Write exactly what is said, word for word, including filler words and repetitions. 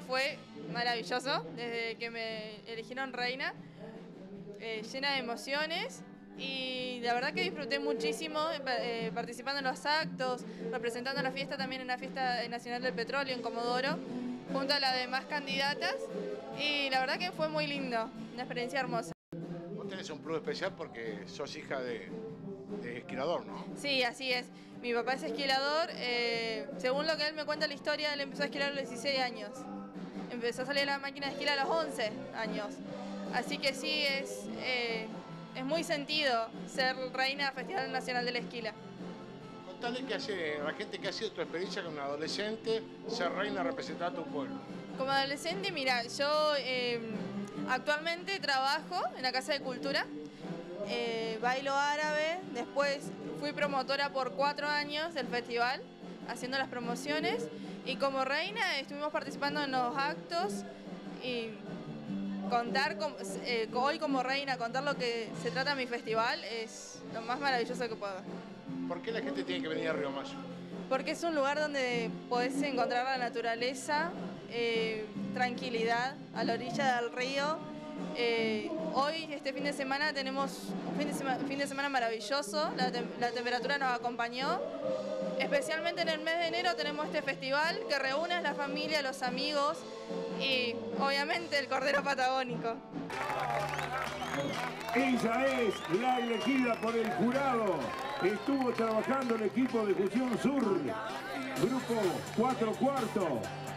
fue maravilloso, desde que me eligieron reina, eh, llena de emociones. Y la verdad que disfruté muchísimo eh, participando en los actos, representando la fiesta también en la Fiesta Nacional del Petróleo en Comodoro, junto a las demás candidatas, y la verdad que fue muy lindo, una experiencia hermosa. Vos tenés un plus especial porque sos hija de, de esquilador, ¿no? Sí, así es. Mi papá es esquilador, eh, según lo que él me cuenta la historia, él empezó a esquilar a los dieciséis años. Empezó a salir a la máquina de esquilar a los once años. Así que sí, es... Eh, Es muy sentido ser reina del Festival Nacional de la Esquila. Contale que hace, a la gente que ha sido tu experiencia como adolescente, ser reina representar a tu pueblo. Como adolescente, mira, yo eh, actualmente trabajo en la Casa de Cultura, eh, bailo árabe, después fui promotora por cuatro años del festival, haciendo las promociones, y como reina estuvimos participando en los actos y... Contar con, eh, hoy como reina, contar lo que se trata de mi festival es lo más maravilloso que puedo. ¿Por qué la gente tiene que venir a Río Mayo? Porque es un lugar donde podés encontrar la naturaleza, eh, tranquilidad a la orilla del río. Eh, hoy, este fin de semana, tenemos un fin de, sema, fin de semana maravilloso, la, te la temperatura nos acompañó. Especialmente en el mes de enero tenemos este festival que reúne a la familia, a los amigos y obviamente el cordero patagónico. Ella es la elegida por el jurado. Estuvo trabajando el equipo de Fusión Sur, grupo cuatro cuartos.